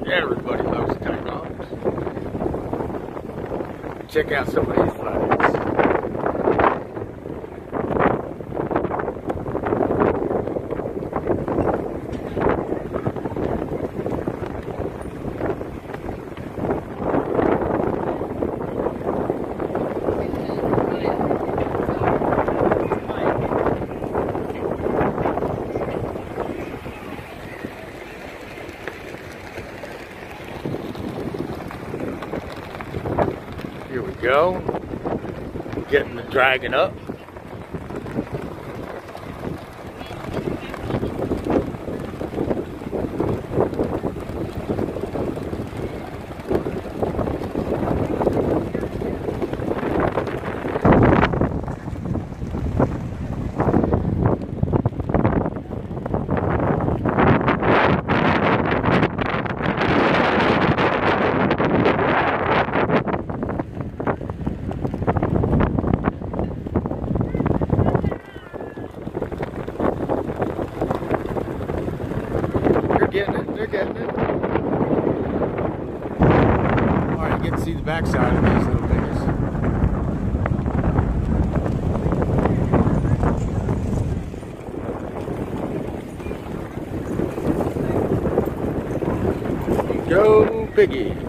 Everybody loves Kite Loft. Check out some of these flags. Here we go, getting the dragon up. They're getting it. Alright, you get to see the backside of these little things. Go Piggy!